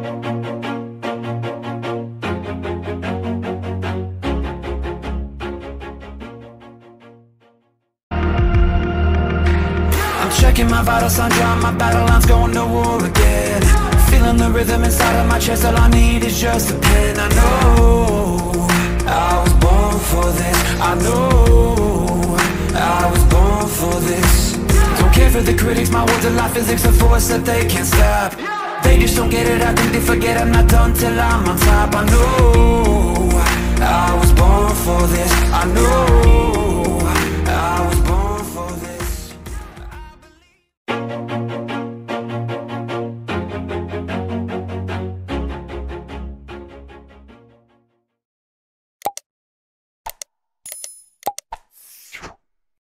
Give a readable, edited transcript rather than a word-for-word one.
I'm checking my vital signs, drawing my battle lines, going to war again. Feeling the rhythm inside of my chest, all I need is just a pen. I know I was born for this. I know I was born for this. Don't care for the critics, my words are like physics, a force that they can't stop. They just don't get it, I think they forget I'm not done till I'm on top. I know I was born for this. I know